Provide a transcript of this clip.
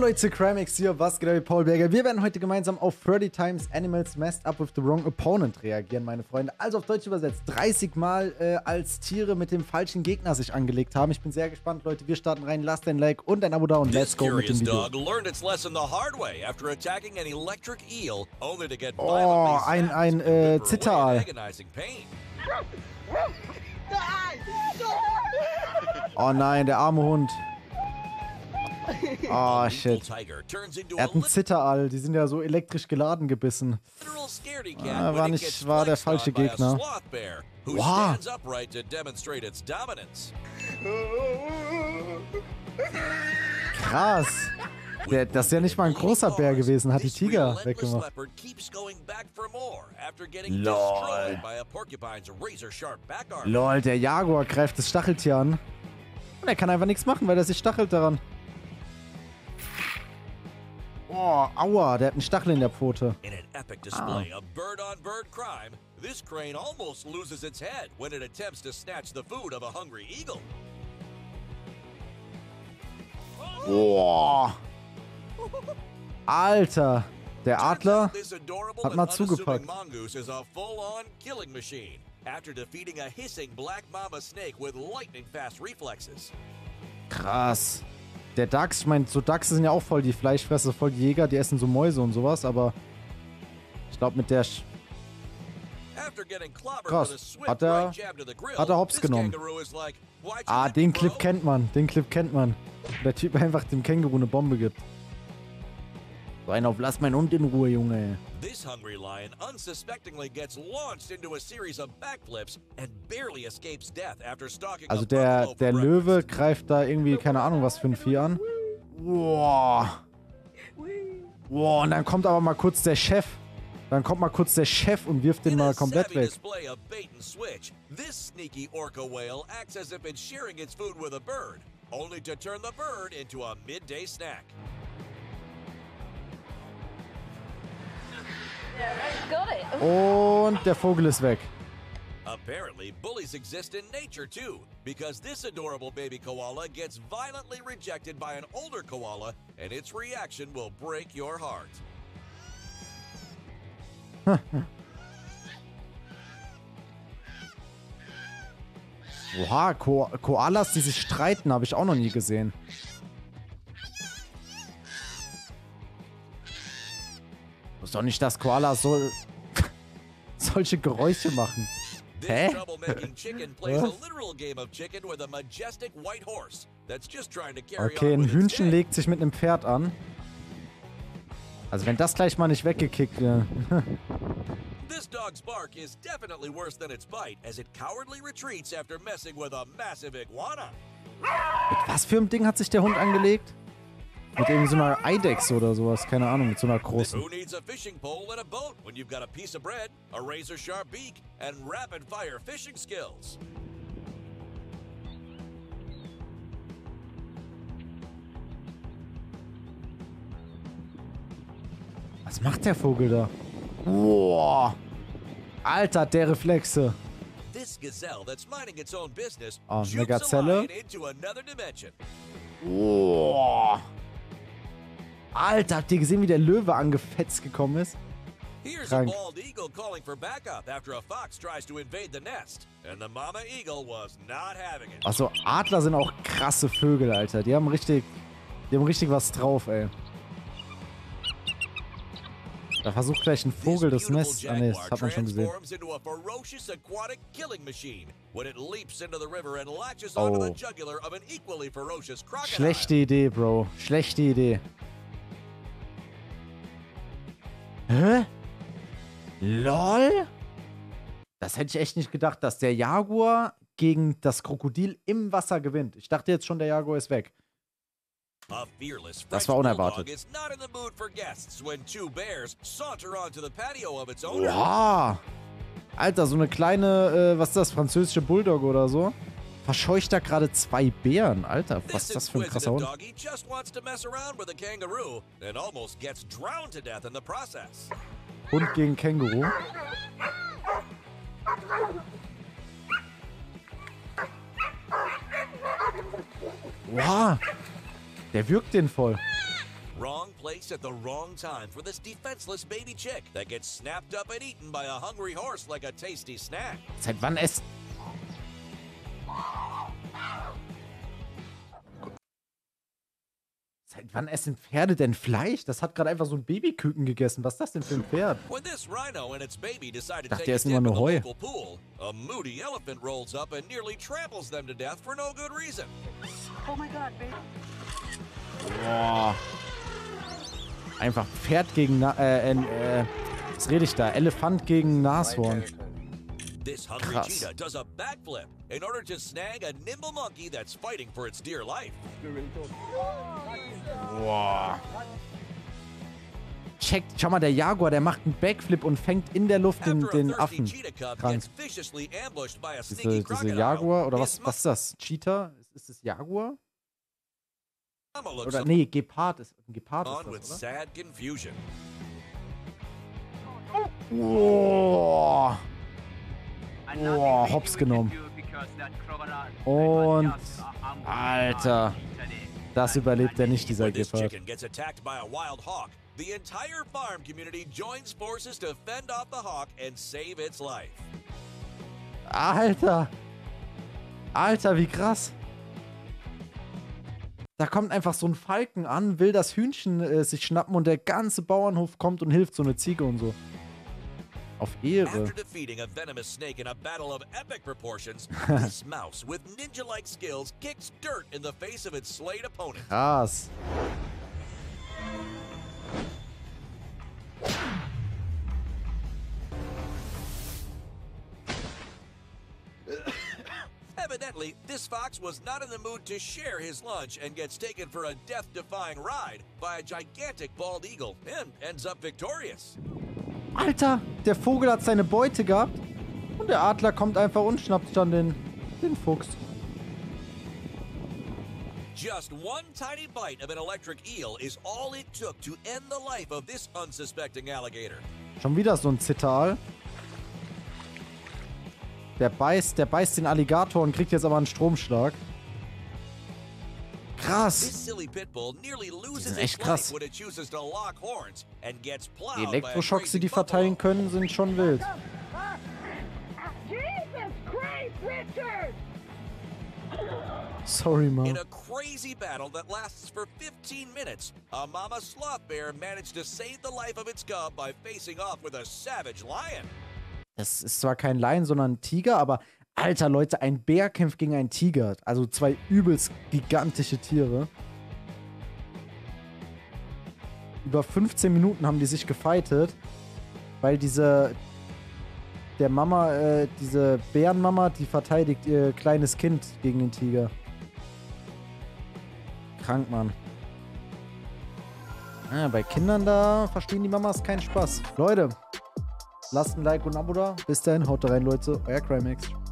Leute, Crimex hier, was geht ab, Paul Berger. Wir werden heute gemeinsam auf 30 Times Animals Messed Up with the Wrong Opponent reagieren, meine Freunde. Also auf Deutsch übersetzt, 30 Mal als Tiere mit dem falschen Gegner sich angelegt haben. Ich bin sehr gespannt, Leute. Wir starten rein. Lasst ein Like und ein Abo da und let's go mit dem Video. Oh, ein Zitteraal. Oh nein, der arme Hund. Oh, shit. Er hat einen Zitteraal. Die sind ja so elektrisch geladen gebissen. War der falsche Gegner. Wow. Krass. Das ist ja nicht mal ein großer Bär gewesen. Hat die Tiger weggemacht. Lol. Lol, der Jaguar greift das Stacheltier an. Und er kann einfach nichts machen, weil er sich stachelt daran. Oh, aua, der hat einen Stachel in der Pfote. Boah. Alter, der Adler hat mal zugepackt. Krass. Der Dachs, ich meine, so Dachse sind ja auch voll die Fleischfresser, voll die Jäger, die essen so Mäuse und sowas, aber ich glaube mit der... Krass, hat er Hops genommen. Ah, den Clip kennt man, Der Typ einfach dem Känguru eine Bombe gibt. So ein auf, lass meinen Hund in Ruhe, Junge. Also der Löwe greift da irgendwie, keine Ahnung, was für ein Vieh an. Wow. Wow, und dann kommt aber mal kurz der Chef. Und wirft den mal komplett weg. Und der Vogel ist weg. Apparently, bullies exist in nature too, because this adorable baby koala gets violently rejected by an older koala, and its reaction will break your heart. Oha, Koalas, die sich streiten, habe ich auch noch nie gesehen. Muss doch nicht, dass Koalas solche Geräusche machen. Hä? Okay, ein Hühnchen legt sich mit einem Pferd an. Also wenn das gleich mal nicht weggekickt wird. This dog's bark is definitely worse than its bite, as it cowardly retreats after messing with a massive iguana. Mit was für einem Ding hat sich der Hund angelegt? Mit irgendwie so einer Eidechse oder sowas, keine Ahnung, mit so einer großen. Who needs a fishing pole and a boat when you've got a piece of bread, a razor-sharp beak, and rapid-fire fishing skills? Was macht der Vogel da? Boah. Alter, der Reflexe. Oh, eine Gazelle. Boah. Alter, habt ihr gesehen, wie der Löwe angefetzt gekommen ist? Krank. Achso, Adler sind auch krasse Vögel, Alter. Die haben richtig was drauf, ey. Da versucht gleich ein Vogel das Nest. Ah ne, das hat man schon gesehen. Oh. Schlechte Idee, Bro. Schlechte Idee. Hä? LOL? Das hätte ich echt nicht gedacht, dass der Jaguar gegen das Krokodil im Wasser gewinnt. Ich dachte jetzt schon, der Jaguar ist weg. Das war unerwartet. Wow. Alter, so eine kleine, was ist das, französische Bulldog oder so? Verscheucht da gerade 2 Bären. Alter, was ist das für ein krasser Hund? Hund gegen Känguru. Wow. Der wirkt den voll. Wrong place at the wrong time for this defenseless baby chick that gets snapped up and eaten by a hungry horse like a tasty snack. Seit wann essen? Seit wann essen Pferde denn Fleisch? Das hat gerade einfach so ein Babyküken gegessen. Was ist das denn für ein Pferd? When this rhino and its baby decide to Dachte, take er a ist dip immer in the nur Heu. local pool, a moody elephant rolls up and nearly tramples them to death for no good reason. Oh my God, baby. Boah. Einfach Pferd gegen, was rede ich da? Elefant gegen Nashorn. This hungry Krass. cheetah does a backflip in order to snag a nimble monkey that's fighting for its dear life. Boah. Checkt, schau mal, der Jaguar, der macht einen Backflip und fängt in der Luft den, After a den thirsty Affen. cheetah cub Krank. gets viciously ambushed by a sneaky Diese crocodile, Jaguar, oder his was ist das? Cheetah? Ist das Jaguar? mama looks Oder nee, Gepard ist on with das, oder? sad confusion. Boah. Boah, hops genommen. Und Alter, das überlebt er nicht, dieser When this Gepard. chicken gets attacked by a wild hawk, the entire farm community joins forces to fend off the hawk and save its life. Alter. Alter, wie krass. Da kommt einfach so ein Falken an, will das Hühnchen sich schnappen und der ganze Bauernhof kommt und hilft so eine Ziege und so. Auf Ehre. After defeating a venomous snake in a battle of epic proportions, this mouse with ninja-like skills kicks dirt in the face of its slayed opponent. Krass. Evidently, this fox was not in the mood to share his lunch and gets taken for a death-defying ride by a gigantic bald eagle and ends up victorious. Alter, der Vogel hat seine Beute gehabt und der Adler kommt einfach und schnappt dann den Fuchs. Just one tiny bite of an electric eel is all it took to end the life of this unsuspecting alligator. Schon wieder so ein Zital. Der beißt den Alligator und kriegt jetzt aber einen Stromschlag. This Krass. silly pit bull nearly loses sind its echt krass. life when it chooses to lock horns and gets Die plowed by a Elektroschocks, die crazy verteilen buffalo. können, sind schon wild. Jesus Christ, Richard! Sorry, In Mann. a crazy battle that lasts for 15 minutes, a mama sloth bear managed to save the life of its cub by facing off with a savage lion. Das ist zwar kein Lion, sondern ein Tiger, aber alter Leute, ein Bär kämpft gegen einen Tiger. Also zwei übelst gigantische Tiere. Über 15 Minuten haben die sich gefightet, weil diese Bärenmama, die verteidigt ihr kleines Kind gegen den Tiger. Krank, Mann. Ja, bei Kindern, da verstehen die Mamas keinen Spaß. Leute, lasst ein Like und ein Abo da. Bis dahin, haut rein, Leute. Euer Crimex.